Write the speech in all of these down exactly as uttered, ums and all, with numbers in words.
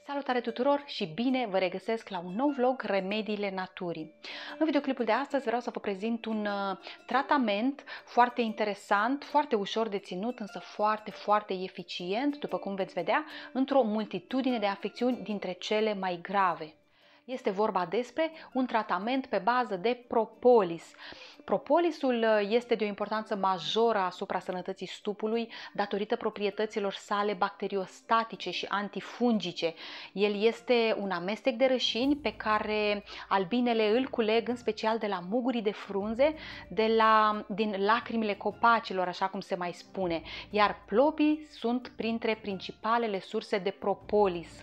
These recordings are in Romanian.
Salutare tuturor și bine vă regăsesc la un nou vlog Remediile Naturii. În videoclipul de astăzi vreau să vă prezint un uh, tratament foarte interesant, foarte ușor de ținut, însă foarte, foarte eficient, după cum veți vedea, într-o multitudine de afecțiuni dintre cele mai grave. Este vorba despre un tratament pe bază de propolis. Propolisul este de o importanță majoră asupra sănătății stupului datorită proprietăților sale bacteriostatice și antifungice. El este un amestec de rășini pe care albinele îl culeg în special de la mugurii de frunze, de la, din lacrimile copacilor, așa cum se mai spune, iar plopii sunt printre principalele surse de propolis.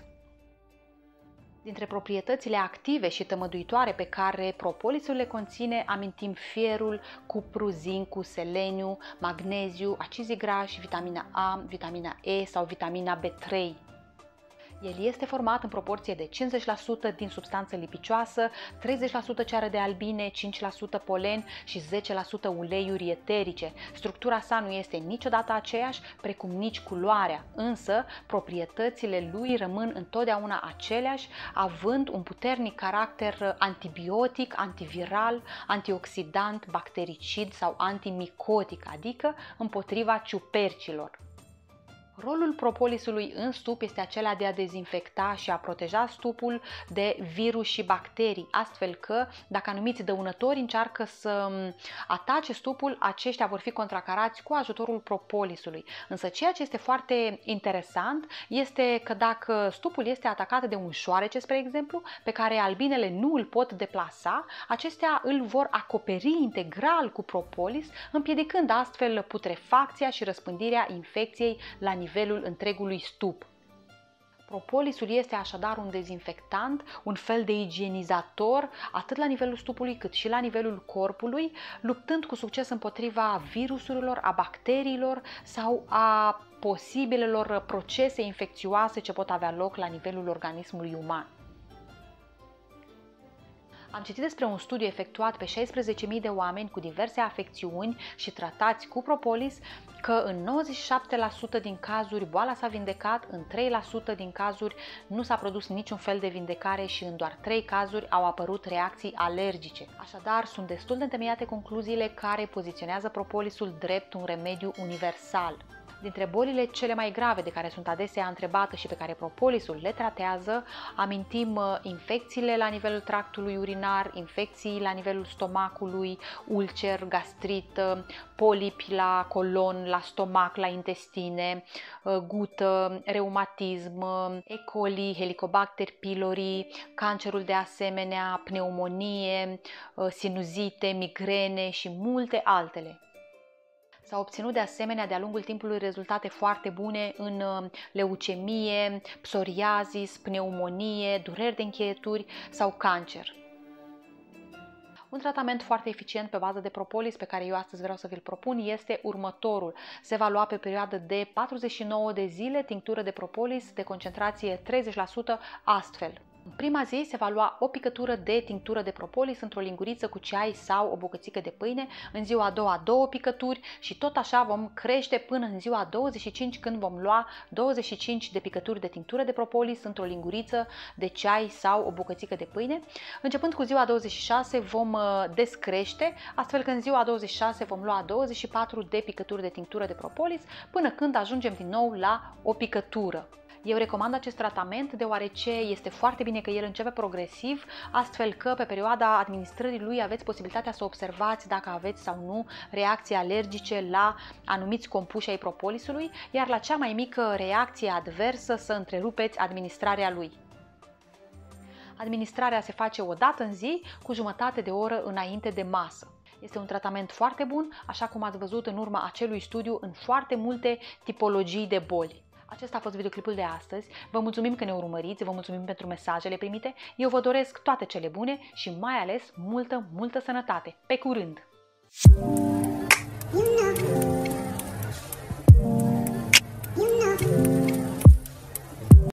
Dintre proprietățile active și tămăduitoare pe care propolisul le conține, amintim fierul, cupru, zincul, seleniu, magneziu, acizii grași, vitamina A, vitamina E sau vitamina B trei. El este format în proporție de cincizeci la sută din substanță lipicioasă, treizeci la sută ceară de albine, cinci la sută polen și zece la sută uleiuri eterice. Structura sa nu este niciodată aceeași, precum nici culoarea, însă proprietățile lui rămân întotdeauna aceleași, având un puternic caracter antibiotic, antiviral, antioxidant, bactericid sau antimicotic, adică împotriva ciupercilor. Rolul propolisului în stup este acela de a dezinfecta și a proteja stupul de virus și bacterii, astfel că dacă anumiți dăunători încearcă să atace stupul, aceștia vor fi contracarați cu ajutorul propolisului. Însă ceea ce este foarte interesant este că dacă stupul este atacat de un șoarece, spre exemplu, pe care albinele nu îl pot deplasa, acestea îl vor acoperi integral cu propolis, împiedicând astfel putrefacția și răspândirea infecției la nivelul întregului stup. Propolisul este așadar un dezinfectant, un fel de igienizator, atât la nivelul stupului cât și la nivelul corpului, luptând cu succes împotriva virusurilor, a bacteriilor sau a posibilelor procese infecțioase ce pot avea loc la nivelul organismului uman. Am citit despre un studiu efectuat pe șaisprezece mii de oameni cu diverse afecțiuni și tratați cu propolis, că în nouăzeci și șapte la sută din cazuri boala s-a vindecat, în trei la sută din cazuri nu s-a produs niciun fel de vindecare și în doar trei cazuri au apărut reacții alergice. Așadar, sunt destul de întemeiate concluziile care poziționează propolisul drept un remediu universal. Dintre bolile cele mai grave de care sunt adesea întrebată și pe care propolisul le tratează, amintim infecțiile la nivelul tractului urinar, infecții la nivelul stomacului, ulcer, gastrit, polipi la colon, la stomac, la intestine, gută, reumatism, E. coli, Helicobacter pylori, cancerul de asemenea, pneumonie, sinuzite, migrene și multe altele. S-au obținut de asemenea de-a lungul timpului rezultate foarte bune în leucemie, psoriazis, pneumonie, dureri de încheieturi sau cancer. Un tratament foarte eficient pe bază de propolis pe care eu astăzi vreau să vi-l propun este următorul. Se va lua pe perioadă de patruzeci și nouă de zile tinctură de propolis de concentrație treizeci la sută astfel. În prima zi se va lua o picătură de tinctură de propolis într-o linguriță cu ceai sau o bucățică de pâine, în ziua a doua două picături și tot așa vom crește până în ziua a douăzeci și cinci, când vom lua douăzeci și cinci de picături de tinctură de propolis într-o linguriță de ceai sau o bucățică de pâine. Începând cu ziua a douăzeci și șase vom descrește, astfel că în ziua a douăzeci și șase vom lua douăzeci și patru de picături de tinctură de propolis până când ajungem din nou la o picătură. Eu recomand acest tratament deoarece este foarte bine că el începe progresiv, astfel că pe perioada administrării lui aveți posibilitatea să observați dacă aveți sau nu reacții alergice la anumiți compuși ai propolisului, iar la cea mai mică reacție adversă să întrerupeți administrarea lui. Administrarea se face o dată în zi, cu jumătate de oră înainte de masă. Este un tratament foarte bun, așa cum ați văzut în urma acelui studiu, în foarte multe tipologii de boli. Acesta a fost videoclipul de astăzi. Vă mulțumim că ne urmăriți, vă mulțumim pentru mesajele primite. Eu vă doresc toate cele bune și mai ales multă, multă sănătate. Pe curând!